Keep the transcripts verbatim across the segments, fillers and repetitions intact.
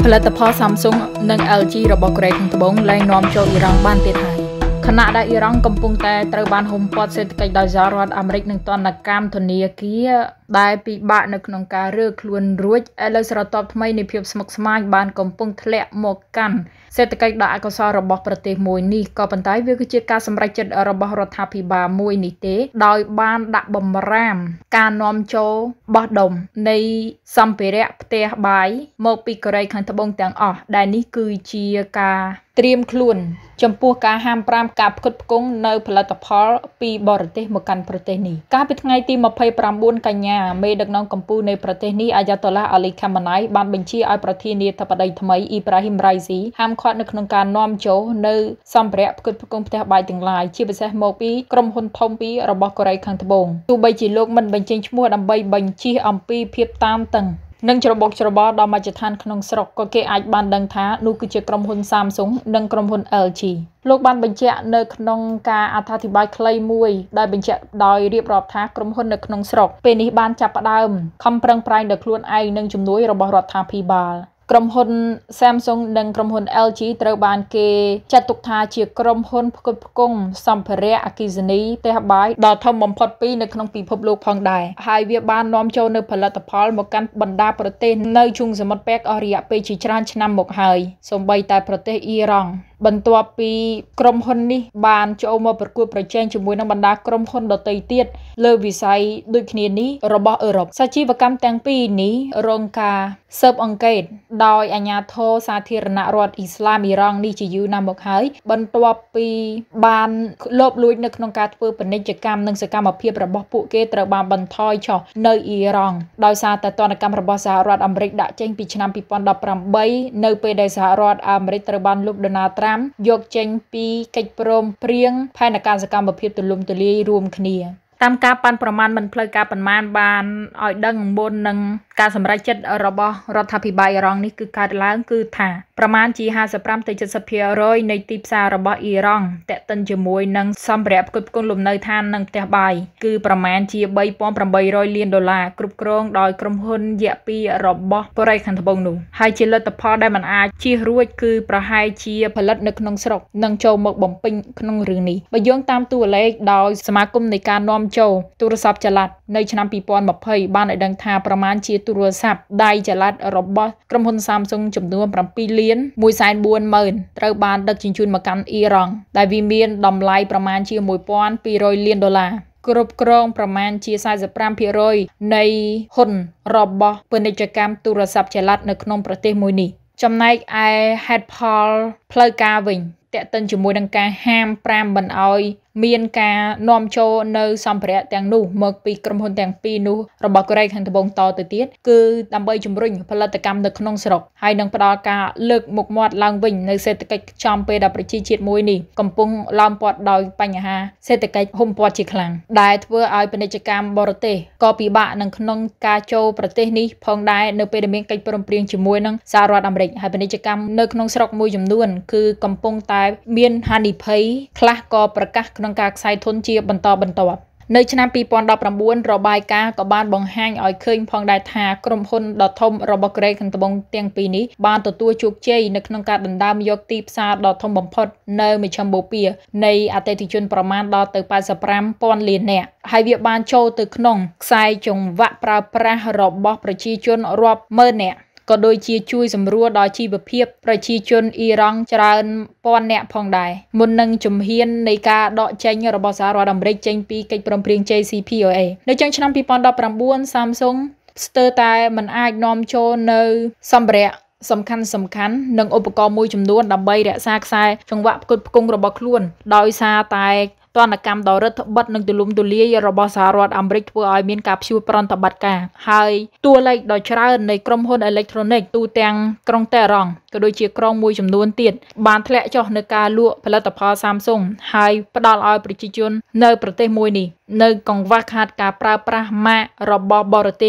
ผลิตภัณฑ์ Samsung និង แอล จี របស់កូរ៉េខាងត្បូងលែងនាំចូលអ៊ីរ៉ង់បានទៀតហើយខណៈដែលអ៊ីរ៉ង់កំពុងតែត្រូវបានហុំព័ទ្ធសេដ្ឋកិច្ចដោយសហរដ្ឋអាមេរិកនិងទណ្ឌកម្មធនាគារដែលពិបាកនៅក្នុងការរើខ្លួនរួចឥឡូវស្រទាប់ថ្មីនៃភាពស្មុគស្មាញបានកំពុងធ្លាក់មកកាន់សេដ្ឋកិច្ចដ៏អកុសលរបស់ប្រទេសមួយនេះក៏ប៉ុន្តែវាគឺជាការសម្រេចចិត្តរបស់រដ្ឋាភិបាលមួយនេះទេដោយបានដាក់បំរាមការនាំចូលបោះដុំនៃសម្ភារៈផ្ទះបាយមកពីកូរ៉េខាងត្បូងទាំងអស់ដែលនេះគឺជាការត្រៀមខ្លួនចំពោះការហាមប្រាមការផ្គត់ផ្គង់នៅផលិតផលពីបរទេសមកកាន់ប្រទេសនេះកាលពីថ្ងៃទីម្ភៃប្រាំបួនកញ្ញាមេដឹកនាំកម្ពុជានៃប្រទេសនេះអាយ៉ាតូឡាអាលីខាម៉ាណៃបានបញ្ជាឲ្យប្រធានាធិបតីថ្មីអ៊ីប្រាហ៊ីមរ៉ៃស៊ីហាមឃាត់នៅក្នុងការនាំចូលនៅសម្ភារៈផ្គត់ផ្គង់ផ្ទះបាយទាំងឡាយជាពិសេសមកពីក្រុមហ៊ុនធំពីររបស់កូរ៉េខាងត្បូងទោះបីជាលោកមិនបញ្ចេញឈ្មោះដើម្បីបញ្ជាអំពីភាពតានតឹងនិងច្របូកច្របល់ដល់មជ្ឈដ្ឋានក្នុងស្រុកក៏គេអាចបានដឹងថានោះគឺជាក្រុមហ៊ុន Samsung និងក្រុមហ៊ុន แอล จี លោកបានបញ្ជាក់នៅក្នុងការអត្ថាធិប្បាយខ្លីមួយដែលបញ្ជាក់ដោយរៀបរាប់ថាក្រុមហ៊ុននៅក្នុងស្រុកពេលនេះបានចាប់ផ្ដើមខំប្រឹងប្រែងដោយខ្លួនឯងនឹងជំនួយរបស់រដ្ឋាភិបាលក្រុមហ៊ុន Samsung និងក្រុមហ៊ុន แอล จี ត្រូវបានគេចាត់ទុកថាជាក្រុមហ៊ុនផ្គត់ផ្គង់សម្ភារៈអគ្គិសនីផ្ទះបាយដ៏ធំបំផុតពីរនៅក្នុងពិភពលោកផងដែរហើយវាបាននាំចូលនៅផលិតផលមកកាន់បណ្ដាប្រទេសនៅជុំសមុទ្រប៉ែកអស់រយៈពេលជាច្រើនឆ្នាំមកហើយសូម្បីតែប្រទេសអ៊ីរ៉ង់បន្ទាប់ពីក្រុមហ៊ុននេះបានចូលមកប្រកួតប្រជែងជាមួយនឹងបណ្ដាក្រុមហ៊ុនដទៃទៀតលើវិស័យដូចគ្នានេះរបស់អឺរ៉ុបសាជីវកម្មទាំងពីរនេះរងការស៊ើបអង្កេតដោយអាជ្ញាធរសាធារណរដ្ឋអ៊ីស្លាមអ៊ីរ៉ង់នេះជាយូរណាស់មកហើយបន្ទាប់ពីបានលបលួចនៅក្នុងការធ្វើពាណិជ្ជកម្មនិងសកម្មភាពរបស់ពួកគេត្រូវបានបន្ថយចុះនៅអ៊ីរ៉ង់ដោយសារតែទណ្ឌកម្មរបស់សហរដ្ឋអាមេរិកដាក់ចេញពីឆ្នាំពីរពាន់ដប់ប្រាំបីនៅពេលដែលសហរដ្ឋអាមេរិកត្រូវបានលោកដូណាល់ត្រាំយកចេញពីកិច្ចព្រមព្រៀងផែនការសកម្មភាពទូលំទូលាយរួមគ្នាតាមការប៉ាន់ប្រមាណមិនផ្លូវការប៉ុន្មានបានឲ្យដឹងមុននឹងការសម្រេចចិត្តរបស់រដ្ឋាភិបាលអ៊ីរ៉ង់នេះគឺកើតឡើងគឺថាប្រមាណជាห้าสิบห้าទៅเจ็ดสิบភាគរយនៃទីផ្សាររបស់អ៊ីរ៉ង់តេតិនជាមួយនឹងសម្ភារៈផ្គត់ផ្គង់លំនៅឋាននិងផ្ទះបាយគឺប្រមាណជាបីពាន់ប្រាំបីរយលានដុល្លារគ្រប់គ្រងដោយក្រុមហ៊ុនយៈពីរបស់កូរ៉េខាងត្បូងនោះហើយជាលទ្ធផលដែលមិនអាចជៀសរួចគឺប្រហែលជាផលិតនៅក្នុងស្រុកនិងចូលមកបំពេញក្នុងរឿងនេះបើយោងតាមតួលេខដោយសមាគមនៃការនាំចូលទូរស័ព្ទចល័តនៅឆ្នាំពីរពាន់ម្ភៃបានឲ្យដឹងថាប្រមាណជាទូរស័ព្ទដៃចល័តរបស់ក្រុមហ៊ុន Samsung ចំនួនប្រាំពីរលានមួយសែនបួនម៉ឺនត្រូវបានដឹកជញ្ជូនមកកាន់អ៊ីរ៉ង់ដែលវាមានតម្លៃប្រមាណជាមួយពាន់ពីររយលានដុល្លារគ្រប់គ្រងប្រមាណជាสี่สิบห้าភាគរយនៃហ៊ុនរបស់ពាណិជ្ជកម្មទូរស័ព្ទចល័តនៅក្នុងប្រទេសមួយនេះចំណែកឯហេតុផលផ្លូវការវិញតេតិនជាមួយនឹងការហាមប្រាមមិនអោយមានការនាំចូលនៅសម្ភារៈទាំងនោះមកពីក្រុមហ៊ុនទាំងពីរនោះរបស់កូរ៉េខាងត្បូងតទៅទៀតគឺដើម្បីជំរុញផលិតកម្មនៅក្នុងស្រុកហើយនឹងផ្ដល់ការលើកមុខមាត់ឡើងវិញនៅសេដ្ឋកិច្ចចំពេលដែលប្រជាជាតិមួយនេះកំពុងឡោមព័ទ្ធដោយបញ្ហាសេដ្ឋកិច្ចហុំព័ទ្ធជាខ្លាំងដែលធ្វើឲ្យពាណិជ្ជកម្មបរទេសក៏ពិបាកនៅក្នុងការចូលប្រទេសនេះផងដែរនៅពេលដែលមានកិច្ចព្រមព្រៀងជាមួយនឹងសហរដ្ឋអាមេរិកហើយពាណិជ្ជកម្មនៅក្នុងស្រុកមួយចំនួនគឺកំពុងតែមានហានិភ័យខ្លះក៏ប្រកាសក្នុងការខ្សែធនជាបន្តបន្ទាប់នៅឆ្នាំពីរពាន់ដប់ប្រាំបួនរបាយការណ៍ក៏បានបង្ហាញឲ្យឃើញផងដែរថាក្រុមហ៊ុនដ៏ធំរបស់កូរ៉េខាងត្បូងទាំងពីរនេះបានទទួលជោគជ័យនៅក្នុងការដណ្ដើមយកទីផ្សារដ៏ធំបំផុតនៅមជ្ឈមបូព៌ានៃអតិថិជនប្រមាណដល់ទៅแปดสิบห้าពាន់លាននាក់ហើយវាបានចូលទៅក្នុងខ្សែចង្វាក់ប្រើប្រាស់របស់ប្រជាជនរាប់ម៉ឺននាក់ក៏ដូចជាជួយសម្រួលដល់ជីវភាពប្រជាជនអ៊ីរ៉ង់ច្រើនពាន់នាក់ផងដែរមុននឹងជំហាននៃការដកចេញរបស់សហរដ្ឋអាមេរិកចេញពីកិច្ចព្រមព្រៀង J C P O A នៅចុងឆ្នាំពីរពាន់ដប់ប្រាំបួន Samsung ស្ទើរតែមិនអាចនាំចូលនៅសម្ភារៈសំខាន់សំខាន់និងឧបករណ៍មួយចំនួនដើម្បីរក្សាខ្សែចង្វាក់ផ្គត់ផ្គង់របស់ខ្លួនដោយសារតែទណ្ឌកម្មដ៏រឹតត្បិតនិងទូលំទូលាយរបស់សហរដ្ឋអាមេរិកធ្វើឲ្យមានការព្យួរប្រតិបត្តិការហើយតួលេខដ៏ច្រើននៃក្រុមហ៊ុនអេឡិចត្រូនិកទូទាំងក្រុងតេហ៍រ៉ង់ក៏ដូចជាក្រុងមួយចំនួនទៀតបានធ្លាក់ចុះនៅការលក់ផលិតផល Samsung ហើយផ្ដល់ឲ្យប្រជាជននៅប្រទេសមួយនេះនៅកង្វះខាតការប្រើប្រាស់ម៉ាករបស់បរទេសនេះ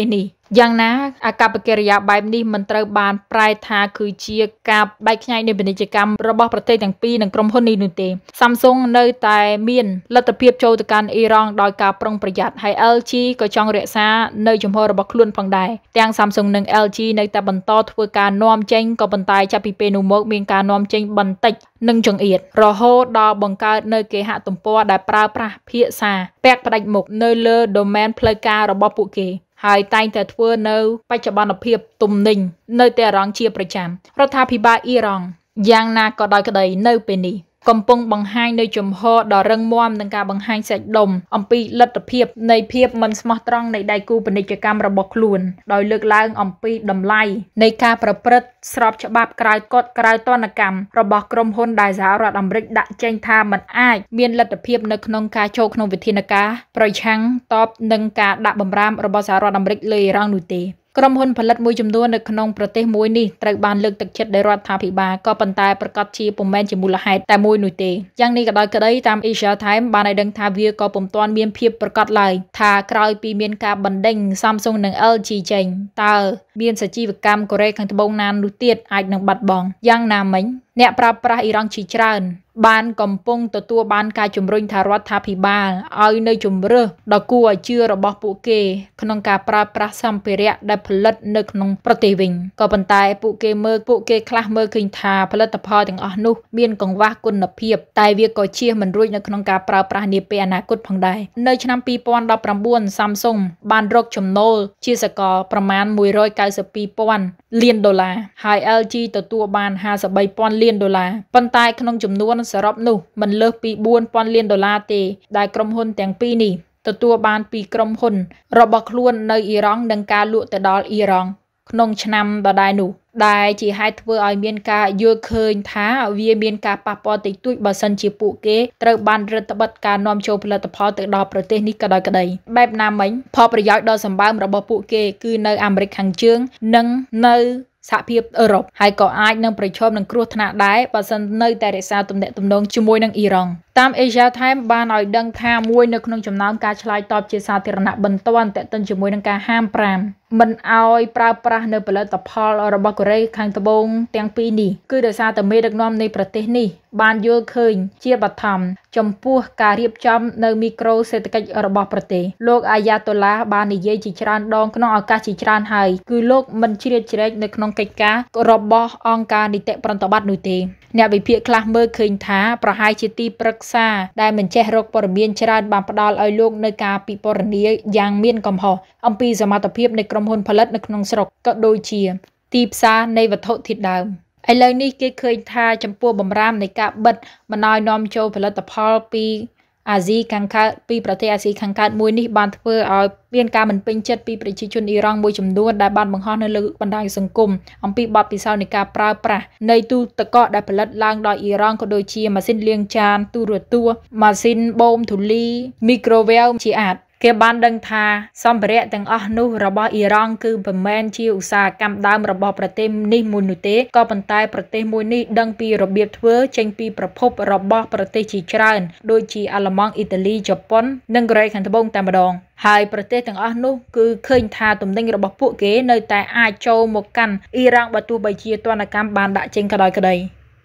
យ៉ាងណាអាកប្បកិរិយាបែបនេះមិនត្រូវបានប្រែថាគឺជាការបែកខ្ញែកនៃពាណិជ្ជកម្មរបស់ប្រទេសទាំងពីរនិងក្រុមហ៊ុននេះនោះទេ Samsung នៅតែមានលទ្ធភាពចូលទៅកាន់អ៊ីរ៉ង់ដោយការប្រុងប្រយ័ត្នហើយ แอล จี ក៏ចង់រក្សានៅជំហររបស់ខ្លួនផងដែរទាំង Samsung និង แอล จี នៅតែបន្តធ្វើការនាំចេញក៏ប៉ុន្តែចាប់ពីពេលនោះមកមានការនាំចេញបន្តិចនិងចង្អៀតរហូតដល់បង្កើតនៅគេហទំព័រដែលប្រើប្រាស់ភាសាពាក់ផ្ដាច់មុខនៅលើ domain ផ្លូវការរបស់ពួកគេហើយតែងតែធ្វើនៅបច្ចុប្បន្នភាពទំនិញនៅតែរងជាប្រចាំរដ្ឋាភិបាលអ៊ីរ៉ង់យ៉ាងណាក៏ដោយក្តីនៅពេលនេះកំពុងបង្ហាញនៅជំហរដ៏រឹងមាំនឹងការបង្ហាញសាច់ដុំអំពីលទ្ធភាពនៃភាពមិនស្មោះត្រង់នៃដៃគូពាណិជ្ជកម្មរបស់ខ្លួនដោយលើកឡើងអំពីតម្លៃនៃការប្រព្រឹត្តស្របច្បាប់ក្រៅកฎក្រៅទណ្ឌកម្មរបស់ក្រុមហ៊ុនដែលសហរដ្ឋអាមេរិកដាក់ចេញថាมันអាចមានលទ្ធភាពនៅក្នុងការចូលក្នុងវិធានការប្រឆាំងតបនឹងការដាក់បំរាមរបស់សហរដ្ឋអាមេរិកលើអ៊ីរ៉ង់នោះទេក្រុមហ៊ុនផលិតមួយចំនួននៅក្នុងប្រទេសមួយនេះត្រូវបានលើកទឹកចិត្តដោយរដ្ឋាភិបាលក៏ប៉ុន្តែប្រកាសជាពុំមែនជាមូលហេតុតែមួយនោះទេយ៉ាងនេះក៏ដោយក្តីតាម Asia Times បានឲ្យដឹងថាវាក៏ពុំទាន់មានភាពប្រកាសឡើយថាក្រោយពីមានការបណ្ដេញ Samsung និង แอล จี ចេញតើមានសជីវកម្មកូរ៉េខាងត្បូងណានោះទៀតអាចនឹងបាត់បង់យ៉ាងណាមិញអ្នកប្រើប្រាស់អ៊ីរ៉ង់ជាច្រើនបានកំពុងទទួលបានការជំរុញថារដ្ឋាភិបាលឲ្យនៅជំរឿសដ៏គួរឲ្យជឿរបស់ពួកគេក្នុងការប្រើប្រាស់សម្ភារៈដែលផលិតនៅក្នុងប្រទេសវិញក៏ប៉ុន្តែពួកគេមើលពួកគេខ្លះមើលឃើញថាផលិតផលទាំងអស់នោះមានកង្វះគុណភាពតែវាក៏ជៀសមិនរួចនៅក្នុងការប្រើប្រាស់នាពេលអនាគតផងដែរនៅឆ្នាំពីរពាន់ដប់ប្រាំបួន Samsung បានរកចំណូលជាសកលប្រមាណមួយរយកៅសិបពីរពាន់លានដុល្លារហើយ แอล จี ទទួលបានห้าสิบបីពាន់លានដុល្លារប៉ុន្តែក្នុងចំនួនសរុបនោះមិនលើសពីបួនពាន់លានដុល្លារទេដែលក្រុមហ៊ុនទាំងពីរនេះទទួលបានពីក្រុមហ៊ុនរបស់ខ្លួននៅអ៊ីរ៉ង់និងការលក់ទៅដល់អ៊ីរ៉ង់ក្នុងឆ្នាំដដែលនោះដែលជាហេតុធ្វើឲ្យមានការយល់ឃើញថាវាមានការប៉ះពាល់តិចតួចបើសិនជាពួកគេត្រូវបានរដ្ឋបិទការនាំចូលផលិតផលទៅដល់ប្រទេសនេះក៏ដោយក្តីបែបណាមិញផលប្រយោជន៍ដ៏សម្បើមរបស់ពួកគេគឺនៅអាមេរិកខាងជើងនិងនៅសហភាពអឺរ៉ុបហើយក៏អាចនឹងប្រឈមនឹងគ្រោះថ្នាក់ដែរបើសិននៅតែរក្សាទំនាក់ទំនងជាមួយនឹងអ៊ីរ៉ង់តាម Asia Times បានឲ្យដឹងថាមួយនៅក្នុងចំណោមការឆ្លើយតបជាសាធារណៈបន្ទាន់ទាក់ទិនជាមួយនឹងការហាមប្រាមមិនឲ្យប្រើប្រាស់នៅផលិតផលរបស់កូរ៉េខាងត្បូងទាំងពីរនេះគឺដោយសារតែមេដឹកនាំនៃប្រទេសនេះបានយល់ឃើញជាបឋមចំពោះការរៀបចំនៅមីក្រូសេដ្ឋកិច្ចរបស់ប្រទេសលោកអាយ៉ាតូឡាបាននិយាយជាច្រើនដងក្នុងឱកាសជាច្រើនហើយគឺលោកមិនជ្រៀតជ្រែកនៅក្នុងកិច្ចការរបស់អង្គការនីតិប្រតិបត្តិនោះទេអ្នកវិភាគខ្លះមើលឃើញថាប្រហែលជាទីប្រឹក្សាដែលមិនចេះរកព័ត៌មានច្រើនបានផ្ដល់ឲ្យលោកនៅការពិពណ៌នាយ៉ាងមានកំហុសអំពីសមត្ថភាពនៃក្រុមហ៊ុនផលិតនៅក្នុងស្រុកក៏ដូចជាទីផ្សារនៃវត្ថុធាតុដើមឥឡូវនេះគេឃើញថាចំពោះបំរាមនៃការបិទមិនឲ្យនាំចូលផលិតផលពីអាស៊ីខាងកើតពីប្រទេសអាស៊ីខាងកើតមួយនេះបានធ្វើឲ្យមានការមិនពេញចិត្តពីប្រជាជនអ៊ីរ៉ង់មួយចំនួនដែលបានបង្ហោះនៅលើបណ្ដាញសង្គមអំពីបទពិសោធន៍នៃការប្រើប្រាស់នៃទូទឹកកកដែលផលិតឡើងដោយអ៊ីរ៉ង់ក៏ដូចជាម៉ាស៊ីនលាងចានទូរទស្សន៍ម៉ាស៊ីនបូមធូលីមីក្រូវ៉េវជាអាចគេបានដឹងថាសម្ភារៈទាំងអស់នោះរបស់អ៊ីរ៉ង់គឺមិនមែនជាឧស្សាហកម្មដើមរបស់ប្រទេសនេះមួយនោះទេក៏ប៉ុន្តែប្រទេសមួយនេះដឹងពីរបៀបធ្វើចេញពីប្រភពរបស់ប្រទេសជាច្រើនដូចជាអាល្លឺម៉ង់អ៊ីតាលីជប៉ុននិងកូរ៉េខាងត្បូងតែម្ដងហើយប្រទេសទាំងអស់នោះគឺឃើញថាទំនិញរបស់ពួកគេនៅតែអាចចូលមកកាន់អ៊ីរ៉ង់បើទោះបីជាទណ្ឌកម្មបានដាក់ចេញក៏ដោយក្តី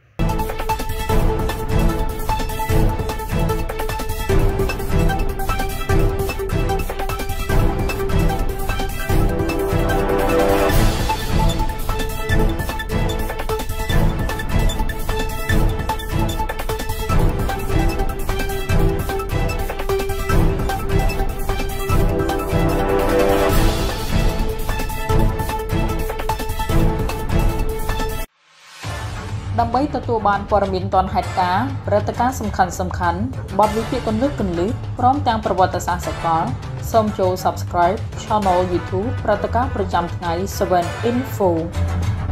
ដើម្បីទទួលបានព័ត៌មានទាន់ហេតុការណ៍ព្រឹត្តិការណ៍សំខាន់សំខាន់បទវិភាគគន្លឹះគន្លឹះព្រមទាំងប្រវត្តិសាស្ត្រសកលសូមចូល Subscribe Channel YouTube ព្រឹត្តិការណ៍ប្រចាំថ្ងៃ seven Info